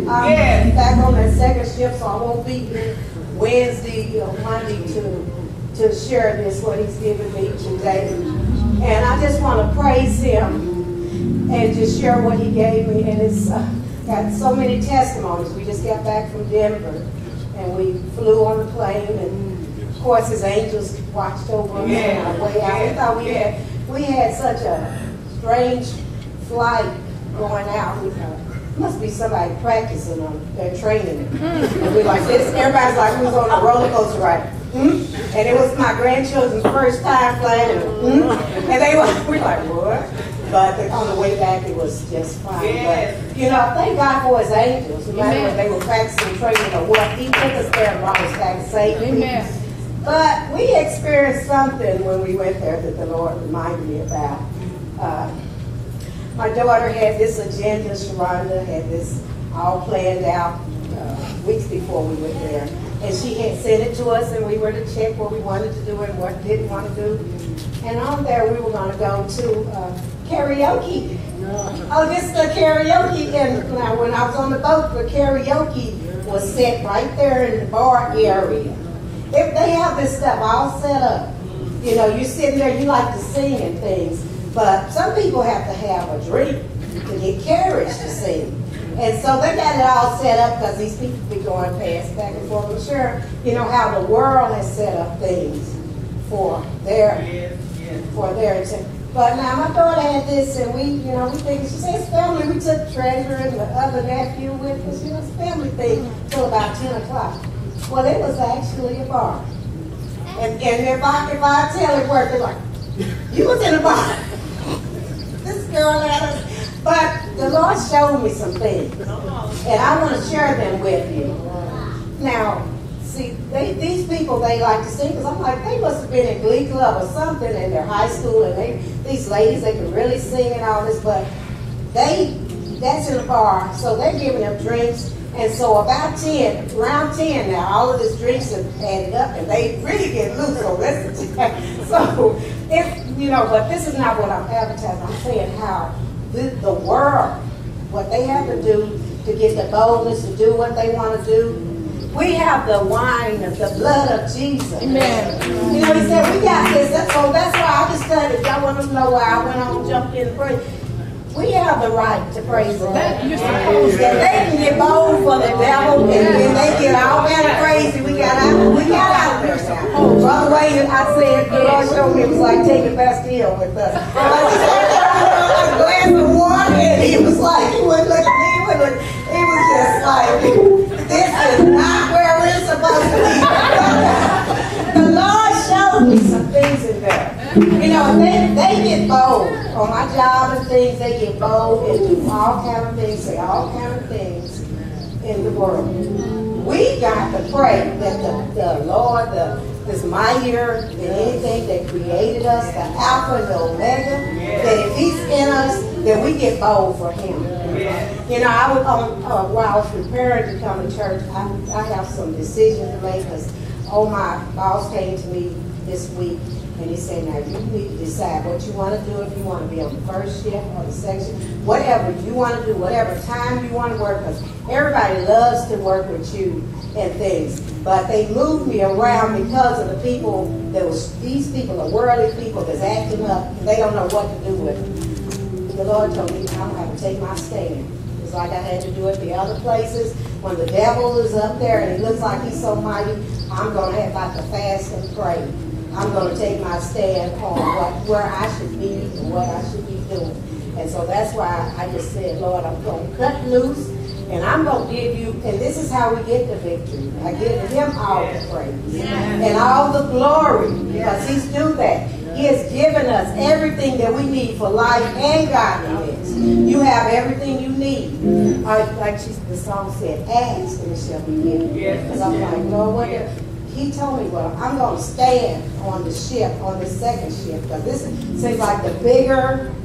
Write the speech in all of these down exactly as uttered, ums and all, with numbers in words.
I'm Yes. back on that second shift, so I won't be here Wednesday or Monday to to share this, what he's given me today. And I just want to praise him and just share what he gave me. And it's uh, got so many testimonies. We just got back from Denver, and we flew on the plane, and of course his angels watched over us Yeah. on our way out. We thought we had we had such a strange flight going out. We thought, must be somebody practicing on their training. And we like this. Everybody's like we was on a roller coaster ride. Hmm? And it was my grandchildren's first time flying. Hmm? And they were we like, what? But the, on the way back, it was just fine. Yes. But, you know, thank God for his angels. No matter whether they were practicing training or what, he took us there and brought us back safely. Amen. But we experienced something when we went there that the Lord reminded me about. Uh, my daughter had this agenda, Sharonda had this all planned out uh, weeks before we went there. And she had sent it to us, and we were to check what we wanted to do and what didn't want to do. And on there, we were going to go to uh, karaoke. Oh, this is the karaoke. And now, when I was on the boat, the karaoke was set right there in the bar area. If they have this stuff all set up, you know, you're sitting there, you like to sing and things, but some people have to have a drink to get courage to sing. And so they got it all set up because these people be going past back and forth. I'm sure you know how the world has set up things for their Yes, yes. for their intent. But now my daughter had this, and we, you know, we think she says family. We took Treasure and the other nephew with us. You know, it's a family thing till about ten o'clock. Well, it was actually a bar. And, and if I if I tell it worked, they're like, you was in a bar. This girl had us. But the Lord showed me some things, and I want to share them with you. Now, see, they, these people, they like to sing, because I'm like, they must have been in Glee Club or something in their high school, and they, these ladies, they can really sing and all this, but they, that's in the bar, so they're giving them drinks. And so about ten, around ten now, all of these drinks have added up, and they really get loose on this. So, if, you know, but this is not what I'm advertising. I'm saying how the, the world, what they have to do to get the boldness to do what they want to do. We have the wine of the blood of Jesus. Amen. You know, he said, we got this. That's, so that's why I just studied. Y'all want to know why I went on and jumped in and prayed. We have the right to praise the Lord. You're supposed to. They can get bold for the devil, and then they get all kind of crazy. We got out, we got out of there now. By the way, I said, the Lord showed me it was like taking Bastille with us. I was a glass of water, and he was like, he wouldn't look at me, he wouldn't look. He was just like, this is not where we're supposed to be. The Lord showed me some things in there. You know, they, they get bold. On my job and things, they get bold and do all kind of things, say all kind of things in the world. We got to pray that the, the Lord, the, is mightier than anything that created us, the Alpha and the Omega, that if He's in us, then we get bold for Him. You know, I was on, uh, while I was preparing to come to church, I, I have some decisions to make because, oh, my boss came to me this week. And he said, now you need to decide what you want to do, if you want to be on the first shift or the second shift, whatever you want to do, whatever time you want to work, because everybody loves to work with you and things. But they moved me around because of the people that was, these people are worldly people that's acting up, and they don't know what to do with it. The Lord told me I'm going to have to take my stand. It's like I had to do it the other places. When the devil is up there and he looks like he's so mighty, I'm going to have to fast and pray. I'm going to take my stand on what, where I should be and what I should be doing. And so that's why I just said, Lord, I'm going to cut loose, and I'm going to give you, and this is how we get the victory. I give Him all the praise and all the glory, because He's do that. He has given us everything that we need for life and godliness. You have everything you need. Uh, like she, the song said, ask and it shall be given. Because I'm like, Lord, what if? He told me, well, I'm going to stand on the ship, on the second ship, because this seems like the bigger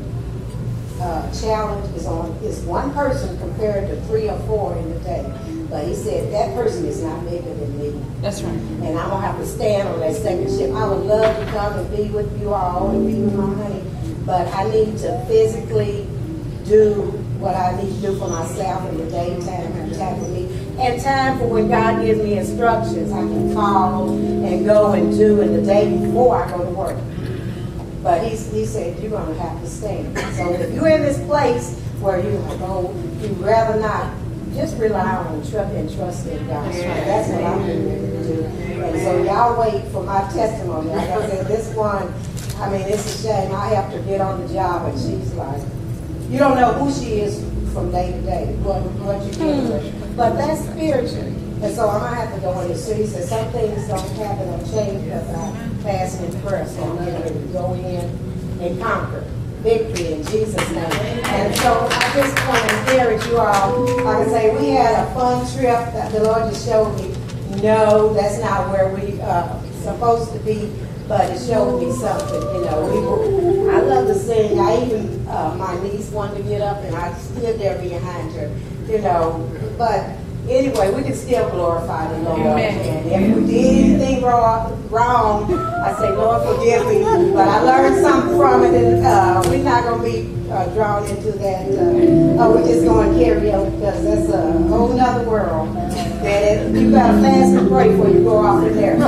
uh, challenge is on is one person compared to three or four in the day. But he said that person is not bigger than me. That's right. And I'm going to have to stand on that second ship. I would love to come and be with you all and be with my honey, but I need to physically do what I need to do for myself in the daytime, and time for me, and time for when God gives me instructions, I can call and go and do in the day before I go to work. But he, he said, you're going to have to stand. So if you're in this place where you go, you'd rather not, just rely on tr- and trust in God. Yeah. That's what I'm getting ready to do. And so y'all wait for my testimony. Like I said, this one, I mean, it's a shame. I have to get on the job, and she's like, you don't know who she is from day to day, what, what you do with. But that's spiritual. And so I'm going to have to go in. So he said, some things don't happen or change because I fast and prayer. So I'm getting ready to go in and conquer. Victory in Jesus' name. And so I just want to encourage you all. Like I say, we had a fun trip that the Lord just showed me. No, that's not where we uh supposed to be, but it showed me something. You know, we were, I love to sing. I even, uh, my niece wanted to get up, and I stood there behind her. You know, but anyway, we can still glorify the Lord. Amen. And if we did anything wrong, wrong, I say, Lord, forgive me. But I learned something from it, and uh, we're not going to be uh, drawn into that. Uh, oh, we're just going to carry on because that's a whole nother world. And you got to fast and pray before you go off in there. So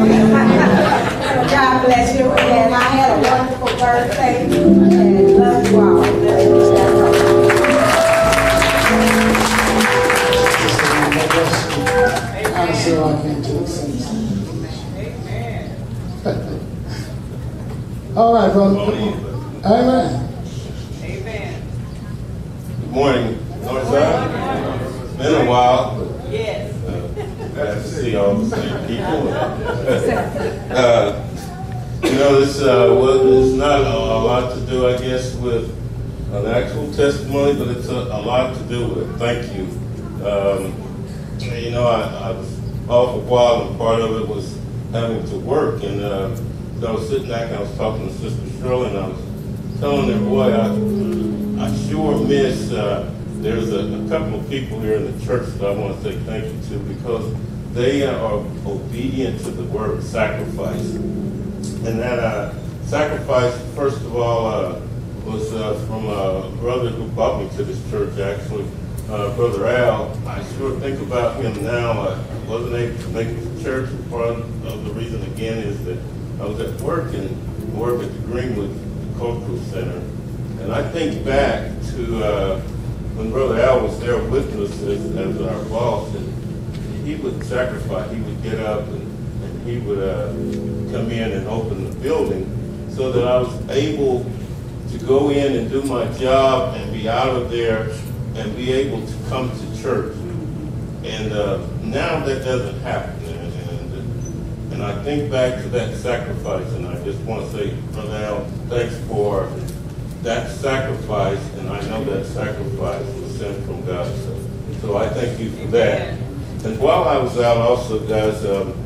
God bless you. And I had a wonderful birthday, and love you all. I so I came to accept. Amen. All right, brother. Amen. Amen. Good morning, Northside. It's been a while. Yes. Uh, glad to see all the same people. uh, you know, this uh, well, it's not a, a lot to do, I guess, with an actual testimony, but it's a, a lot to do with it. Thank you. Um, you know, I, I was off a while, and part of it was having to work. And uh, so I was sitting back, and I was talking to Sister Shirley, and I was telling her, boy, I, I sure miss. Uh, there's a, a couple of people here in the church that I want to say thank you to because they are obedient to the word sacrifice. And that uh, sacrifice, first of all, uh, was uh, from a brother who brought me to this church, actually. Uh, Brother Al, I sure think about him now. I wasn't able to make it to church. Part of the reason, again, is that I was at work and work at the Greenwood Cultural Center. And I think back to uh, when Brother Al was there with us as, as our boss, and he would sacrifice. He would get up and, and he would uh, come in and open the building so that I was able to go in and do my job and be out of there and be able to come to church. And uh, now that doesn't happen. And, and, and I think back to that sacrifice, and I just want to say, Brother Al, thanks for that sacrifice, and I know that sacrifice was sent from God. So, so I thank you for that. And while I was out also, guys, um,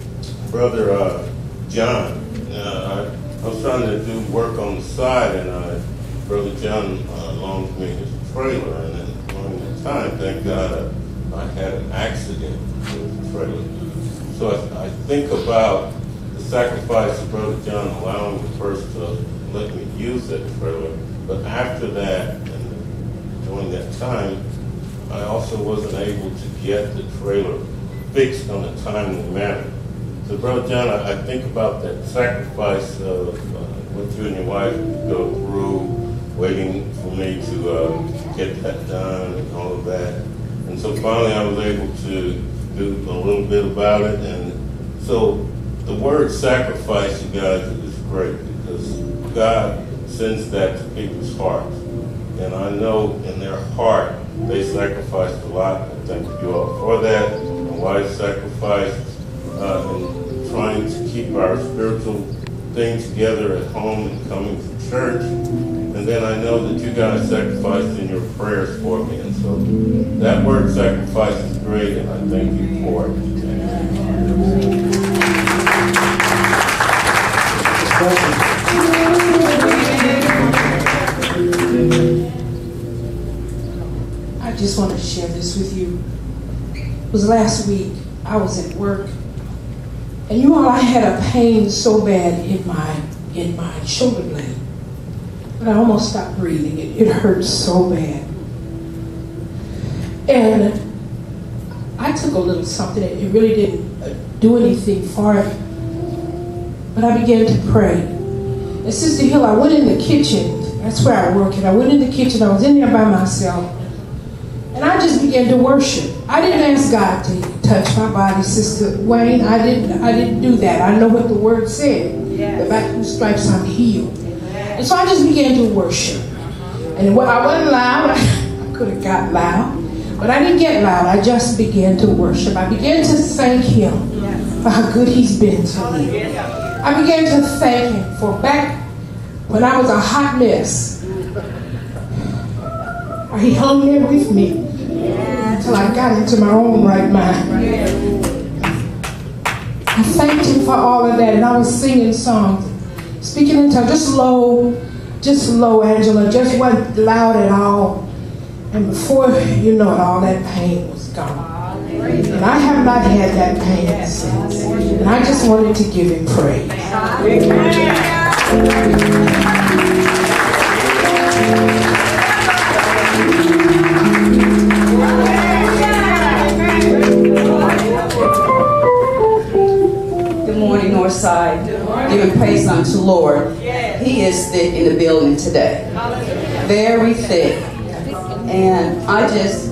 Brother uh, John, uh, I, I was trying to do work on the side, and uh, Brother John uh, loaned me his trailer, and then during the time, thank God, I, I had an accident with the trailer. So I, I think about the sacrifice of Brother John allowing me first to let me use that trailer, but after that, and during that time, I also wasn't able to get the trailer fixed on a timely manner. So, Brother John, I, I think about that sacrifice of uh, what you and your wife go through, waiting for me to uh, get that done and all of that. And so finally I was able to do a little bit about it. And so the word sacrifice, you guys, is great because God sends that to people's hearts. And I know in their heart they sacrificed a lot. I thank you all for that. My wife sacrificed uh, in trying to keep our spiritual thing together at home and coming to church. And then I know that you guys sacrificed in your prayers for me. And so that word sacrifice is great, and I thank you for it. I just want to share this with you. It was last week. I was at work, and you all, I had a pain so bad in my in my shoulder blade, but I almost stopped breathing. It, it hurt so bad. And I took a little something, it really didn't uh, do anything for it. But I began to pray. And Sister Hill, I went in the kitchen. That's where I work. And I went in the kitchen. I was in there by myself. And I just began to worship. I didn't ask God to touch my body, Sister Wayne. I didn't I didn't do that. I know what the word said. Yes. By whose stripes I'm healed. And so I just began to worship. And when I wasn't loud, I could have got loud. But I didn't get loud. I just began to worship. I began to thank Him for how good He's been to me. I began to thank Him for back when I was a hot mess. He hung there with me until I got into my own right mind. I thanked Him for all of that, and I was singing songs, speaking in tongues, just low, just low, Angela, just wasn't loud at all. And before you know it, all that pain was gone. And I have not had that pain since. And I just wanted to give Him praise. Good morning, Northside. Giving praise unto the Lord. He is thick in the building today. Very thick. And I just,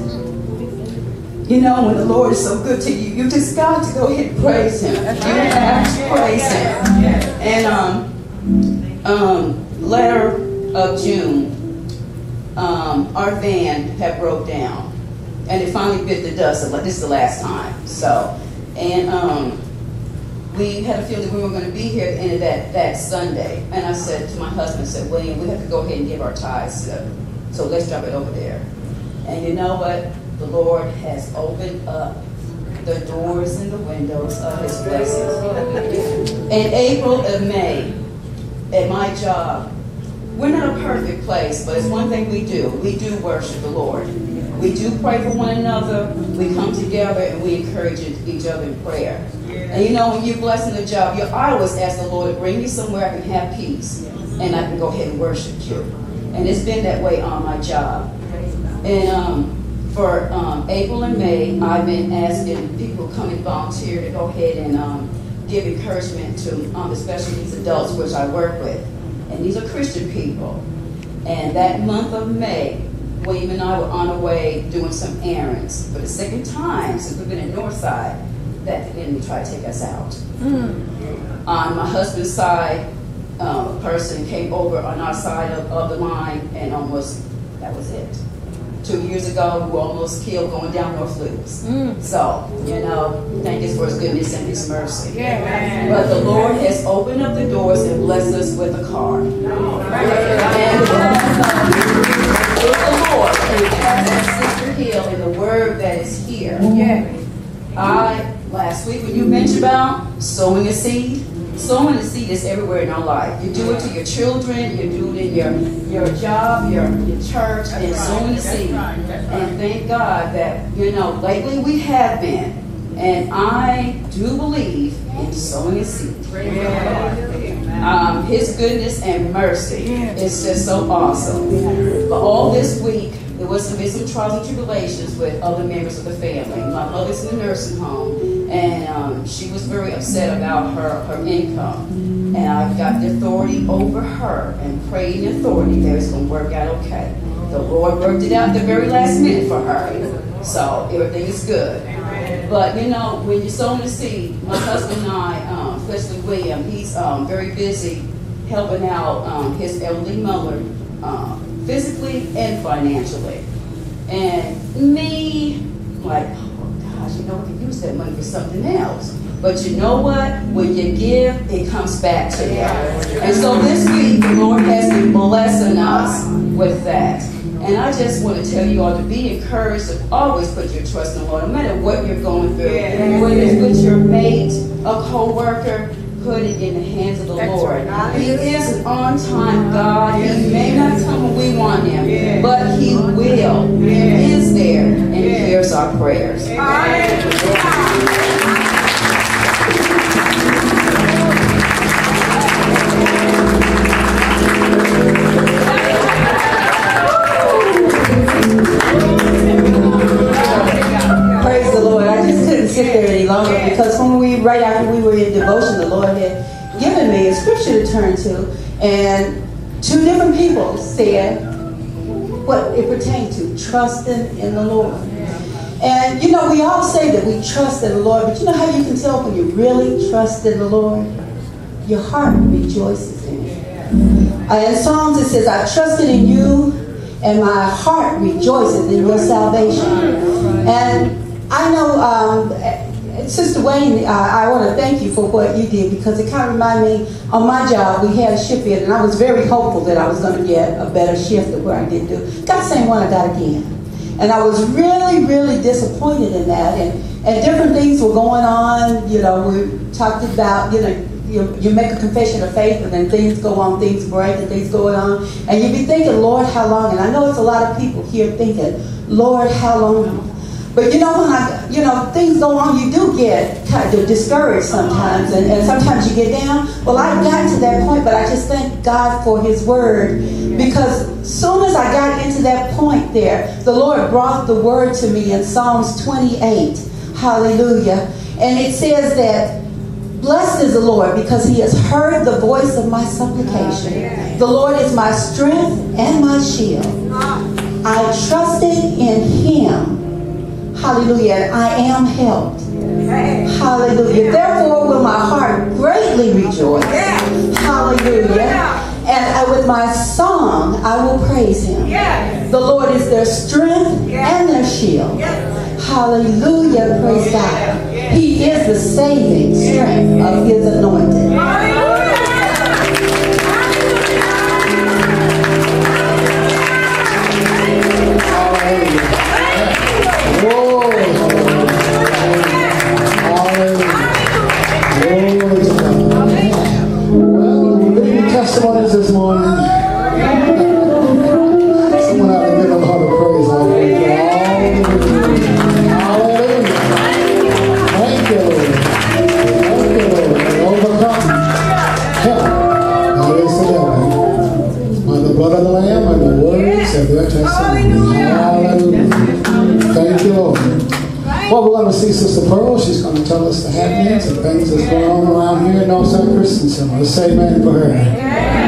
you know, when the Lord is so good to you, you just got to go ahead and praise Him. You have to praise Him. And um, um, letter of June, um, our van had broke down. And it finally bit the dust. Like, this is the last time. So, and um, we had a feeling we were going to be here at the end of that, that Sunday. And I said to my husband, I said, William, we have to go ahead and give our tithes. So, so let's drop it over there. And you know what? The Lord has opened up the doors and the windows of His blessings. In April and May, at my job, we're not a perfect place, but it's one thing we do. We do worship the Lord. We do pray for one another. We come together and we encourage each other in prayer. And you know, when you're blessing the job, you I always ask the Lord to bring me somewhere I can have peace and I can go ahead and worship you. And it's been that way on my job. And um, for um, April and May, I've been asking people to come and volunteer to go ahead and um, give encouragement to um, especially these adults which I work with. And these are Christian people. And that month of May, William and I were on our way doing some errands. For the second time since we've been in Northside, that the enemy tried to take us out. Mm. On my husband's side, um, a person came over on our side of, of the line and almost, that was it. Two years ago, we were almost killed going down North Lewis. Mm. So, you know, thank you for His goodness and His mercy. Yeah. But the Lord has opened up the doors and blessed us with a car. Oh, right. And with the Lord, and as Sister Hill in the word that is here. Yeah. I, last week when you mentioned about sowing a seed, sowing a seed is everywhere in our life. You do it to your children, you do it in your, your job, your, your church, and sowing a seed. And thank God that, you know, lately we have been. And I do believe in sowing a seed. Um, His goodness and mercy is just so awesome. But all this week, there was some, some trials and tribulations with other members of the family. My mother's in a nursing home, and um, she was very upset about her, her income. And I got the authority over her and prayed in authority that it's going to work out okay. The Lord worked it out the very last minute for her. So everything is good. But, you know, when you're sowing the seed, my husband and I, um, especially William, he's um, very busy helping out um, his elderly mother um, physically and financially. And me, like, oh gosh, you know, we can use that money for something else. But you know what? When you give, it comes back to you. And so this week, the Lord has been blessing us with that. And I just want to tell you all to be encouraged to always put your trust in the Lord, no matter what you're going through. Whether it's with your mate, a co-worker, put it in the hands of the Lord. He is an on-time God. He may not come when we want Him, but He will. He is there, and He hears our prayers. any longer because when we, right after we were in devotion, the Lord had given me a scripture to turn to, and two different people said what it pertained to, trusting in the Lord. And you know, we all say that we trust in the Lord, but you know how you can tell when you really trust in the Lord? Your heart rejoices in it. Uh, in Psalms it says, I trusted in you, and my heart rejoices in your salvation. And I know, um, Sister Wayne, uh, I want to thank you for what you did, because it kind of reminded me, on my job, we had a shift in, and I was very hopeful that I was going to get a better shift than where I did do. Got the same one I got again. And I was really, really disappointed in that. And, and different things were going on. You know, we talked about, you know, you, you make a confession of faith, and then things go on, things break, and things go on. And you'd be thinking, Lord, how long? And I know it's a lot of people here thinking, Lord, how long? But you know, when I, you know, things go on, you do get kind of discouraged sometimes, and, and sometimes you get down. Well, I've gotten to that point, but I just thank God for His Word, because as soon as I got into that point there, the Lord brought the Word to me in Psalms twenty-eight. Hallelujah. And it says that, blessed is the Lord, because He has heard the voice of my supplication. The Lord is my strength and my shield. I trusted in Him. Hallelujah. And I am helped. Hallelujah. Therefore will my heart greatly rejoice. Hallelujah. And I, with my song, I will praise Him. The Lord is their strength and their shield. Hallelujah. Praise God. He is the saving strength of His anointed. Testimonies this morning. Someone ought to give them a lot of praise out there. Hallelujah. Thank you, Lord. Thank you, Lord. Overcome. Help. Now is the devil. By the blood of the Lamb and the words of their testimony. Hallelujah. Thank you, Lord. Well, we're going to see Sister Pearl. She's going to tell us the happenings and things that's going on around here in Northside Christian Center. Let's say amen for her.